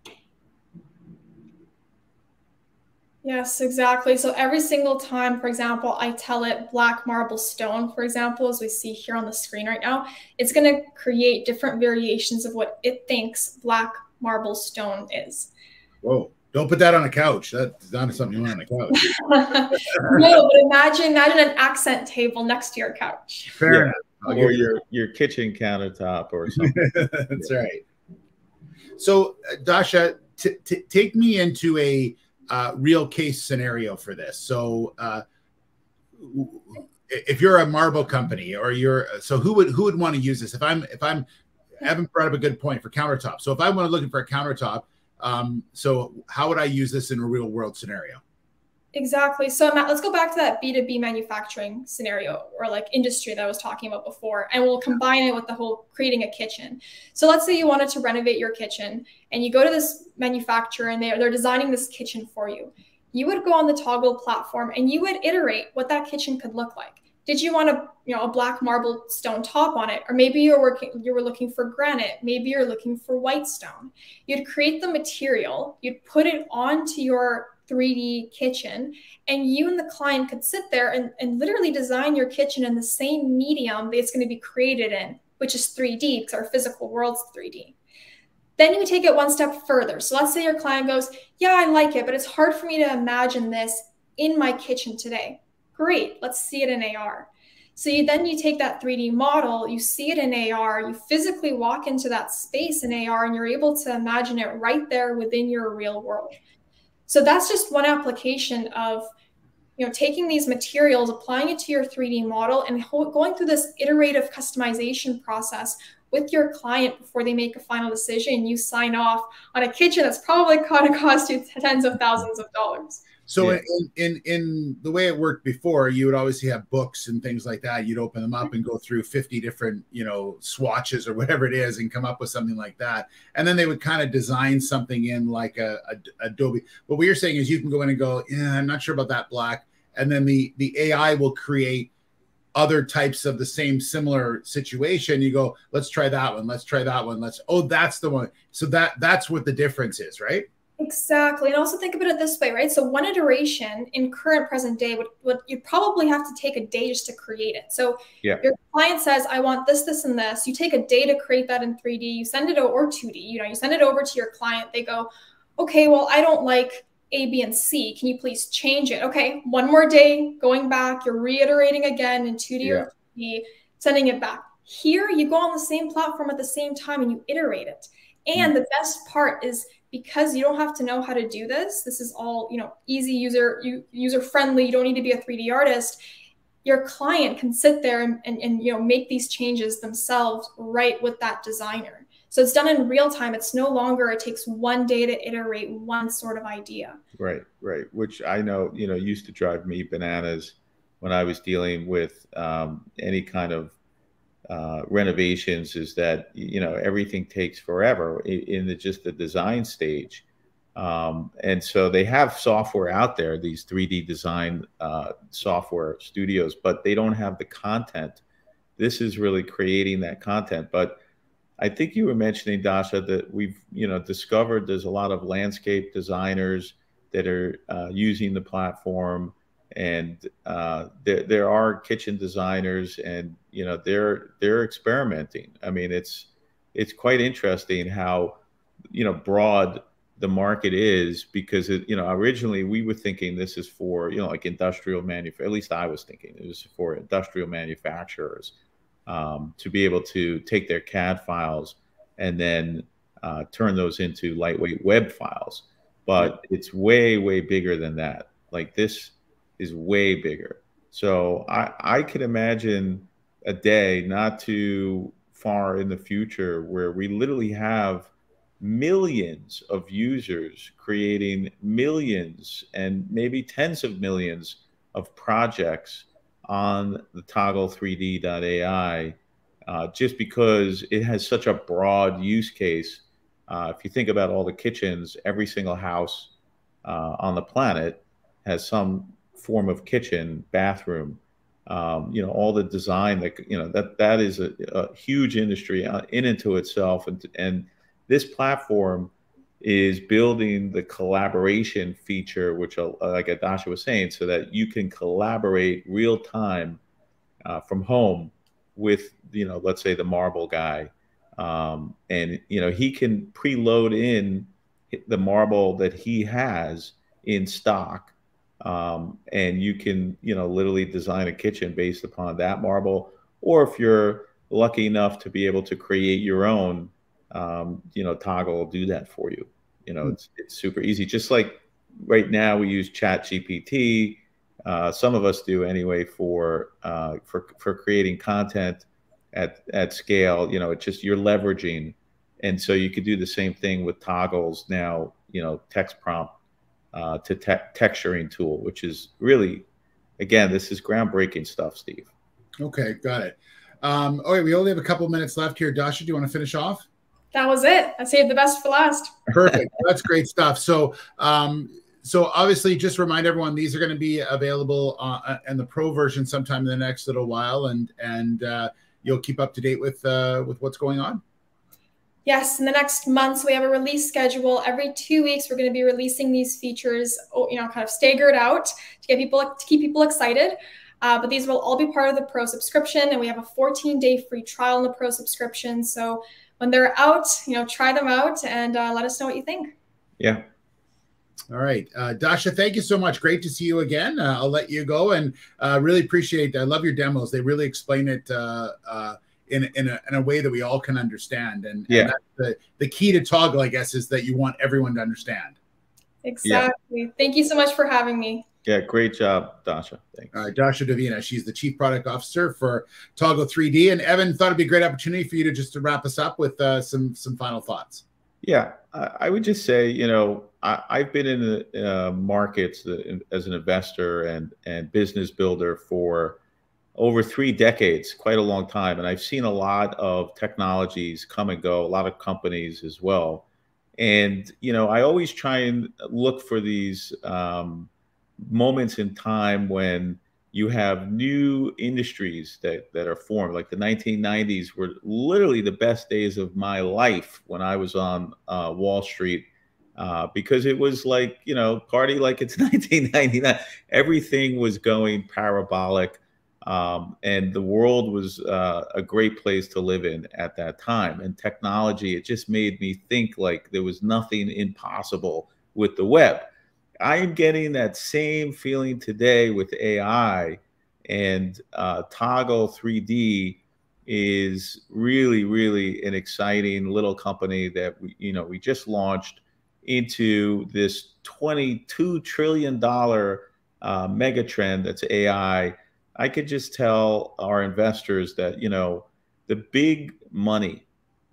Yes, exactly. So every single time, for example, I tell it black marble stone, for example, as we see here on the screen right now, it's going to create different variations of what it thinks black marble stone is. Whoa. Don't put that on a couch. That's not something you want on a couch. No, but imagine, imagine an accent table next to your couch. Fair yeah. enough. Or your, your kitchen countertop or something. That's right. So, uh, Dasha, t t take me into a uh, real case scenario for this. So, uh, if you're a marble company, or you're so who would who would want to use this? If I'm if I'm Evan brought up a good point for countertop. So if I want to looking for a countertop, um, so how would I use this in a real world scenario? Exactly. So Matt, let's go back to that B two B manufacturing scenario, or like industry that I was talking about before, and we'll combine it with the whole creating a kitchen. So let's say you wanted to renovate your kitchen, and you go to this manufacturer and they're, they're designing this kitchen for you. You would go on the Toggle platform and you would iterate what that kitchen could look like. Did you want a, you know, a black marble stone top on it? Or maybe you're working, you were looking for granite. Maybe you're looking for white stone. You'd create the material, you'd put it onto your three D kitchen, and you and the client could sit there and, and literally design your kitchen in the same medium that it's going to be created in, which is three D, because our physical world's three D. Then you take it one step further. So let's say your client goes, yeah, I like it, but it's hard for me to imagine this in my kitchen today. Great, let's see it in A R. So you, then you take that three D model, you see it in A R, you physically walk into that space in A R, and you're able to imagine it right there within your real world. So that's just one application of, you know, taking these materials, applying it to your three D model, and going through this iterative customization process with your client before they make a final decision. You sign off on a kitchen that's probably going to cost you tens of thousands of dollars. So Yeah. in, in in the way it worked before, you would obviously have books and things like that. You'd open them up and go through fifty different, you know, swatches or whatever it is and come up with something like that. And then they would kind of design something in like a, a Adobe. But what you're saying is you can go in and go, yeah, I'm not sure about that black. And then the, the A I will create other types of the same similar situation. You go, let's try that one. Let's try that one. Let's, oh, that's the one. So that that's what the difference is, right? Exactly. And also think about it this way, right? So one iteration in current present day would, would you'd probably have to take a day just to create it. So yeah. your client says, I want this, this, and this. You take a day to create that in three D, you send it over, or two D, you know, you send it over to your client. They go, okay, well, I don't like A, B, and C. Can you please change it? Okay, one more day, going back, you're reiterating again in two D yeah. or three D, sending it back. Here, you go on the same platform at the same time and you iterate it. And mm-hmm. the best part is, because you don't have to know how to do this, this is all, you know, easy user, user friendly. You don't need to be a three D artist. Your client can sit there and, and, and, you know, make these changes themselves right with that designer. So it's done in real time. It's no longer, it takes one day to iterate one sort of idea. Right, right. Which I know, you know, used to drive me bananas when I was dealing with um, any kind of Uh, renovations, is that, you know, everything takes forever in, in the, just the design stage. Um, and so they have software out there, these three D design uh, software studios, but they don't have the content. This is really creating that content. But I think you were mentioning, Dasha, that we've, you know, discovered there's a lot of landscape designers that are uh, using the platform. And uh, there, there are kitchen designers, and you know they're they're experimenting. I mean, it's it's quite interesting how, you know, broad the market is, because it, you know, originally we were thinking this is for, you know, like industrial manufacturers. At least I was thinking it was for industrial manufacturers um, to be able to take their C A D files and then uh, turn those into lightweight web files. But it's way way bigger than that. Like this is way bigger. So I, I could imagine a day not too far in the future where we literally have millions of users creating millions and maybe tens of millions of projects on the Toggle three D dot A I, uh, just because it has such a broad use case. Uh, if you think about all the kitchens, every single house uh, on the planet has some form of kitchen, bathroom, um, you know, all the design that, you know, that that is a, a huge industry in and to itself. And, and this platform is building the collaboration feature, which, uh, like Adasha was saying, so that you can collaborate real time uh, from home with, you know, let's say the marble guy. Um, and, you know, he can preload in the marble that he has in stock. Um, and you can, you know, literally design a kitchen based upon that marble. Or if you're lucky enough to be able to create your own, um, you know, Toggle will do that for you. You know, it's, it's super easy. Just like right now we use Chat G P T. Uh, some of us do anyway for, uh, for, for creating content at, at scale. You know, it's just, you're leveraging. And so you could do the same thing with Toggles now, you know, text prompt Uh, to te texturing tool, which is really, again, this is groundbreaking stuff, Steve. Okay, got it. Um, all right, we only have a couple minutes left here. Dasha, do you want to finish off? That was it. I saved the best for last. Perfect. That's great stuff. So, um, so obviously, just remind everyone these are going to be available uh, in the pro version sometime in the next little while, and and uh, you'll keep up to date with uh, with what's going on. Yes, in the next months, we have a release schedule. Every two weeks, we're going to be releasing these features, you know, kind of staggered out to get people, to keep people excited. Uh, but these will all be part of the Pro subscription, and we have a fourteen day free trial in the Pro subscription. So when they're out, you know, try them out and uh, let us know what you think. Yeah. All right, uh, Dasha, thank you so much. Great to see you again. Uh, I'll let you go, and uh, really appreciate. I love your demos. They really explain it. Uh, uh, In, in, a, in a way that we all can understand. And, yeah. and that's the, the key to Toggle, I guess, is that you want everyone to understand. Exactly. Yeah. Thank you so much for having me. Yeah, great job, Dasha. Thanks. All right, Dasha Vdovina. She's the Chief Product Officer for Toggle three D. And Evan, thought it'd be a great opportunity for you to just to wrap us up with uh, some, some final thoughts. Yeah, I, I would just say, you know, I, I've been in the uh, markets as an investor and and business builder for over three decades, quite a long time. And I've seen a lot of technologies come and go, a lot of companies as well. And, you know, I always try and look for these um, moments in time when you have new industries that, that are formed. Like the nineteen nineties were literally the best days of my life when I was on uh, Wall Street. Uh, because it was like, you know, party like it's nineteen ninety-nine. Everything was going parabolic. Um, and the world was uh, a great place to live in at that time. And technology, it just made me think like there was nothing impossible with the web. I am getting that same feeling today with A I, and uh, Toggle three D is really, really an exciting little company that we, you know, we just launched into this twenty-two trillion dollar uh, mega trend that's A I. I I could just tell our investors that, you know, the big money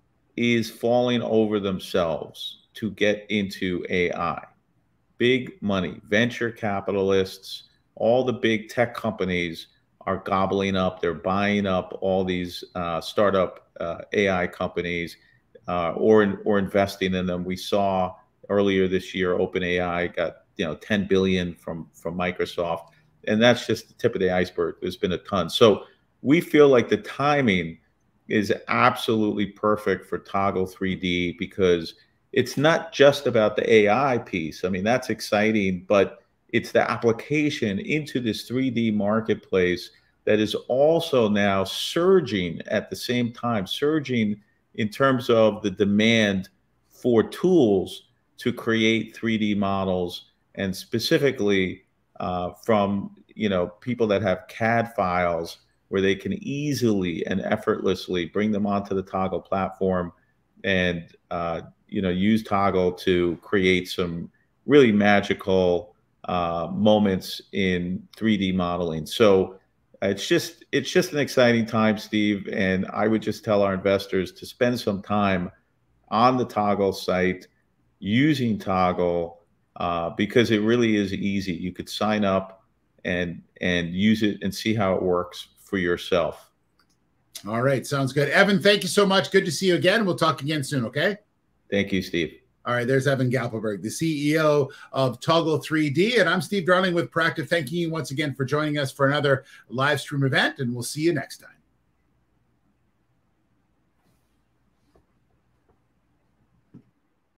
is falling over themselves to get into A I. Big money, venture capitalists, all the big tech companies are gobbling up. They're buying up all these uh, startup uh, A I companies uh, or or investing in them. We saw earlier this year, OpenAI got you know ten billion from from Microsoft, and that's just the tip of the iceberg. There's been a ton. So we feel like the timing is absolutely perfect for Toggle three D because it's not just about the A I piece. I mean, that's exciting, but it's the application into this three D marketplace that is also now surging at the same time, surging in terms of the demand for tools to create three D models, and specifically uh, from you know people that have C A D files where they can easily and effortlessly bring them onto the Toggle platform and uh, you know use Toggle to create some really magical uh, moments in three D modeling. So it's just it's just an exciting time, Steve. And I would just tell our investors to spend some time on the Toggle site using Toggle uh, because it really is easy. You could sign up and and use it and see how it works for yourself. All right, sounds good. Evan, thank you so much. Good to see you again. We'll talk again soon, okay? Thank you, Steve. All right, there's Evan Gappelberg, the C E O of Toggle three D, and I'm Steve Darling with Proactive, thanking you once again for joining us for another live stream event, and we'll see you next time.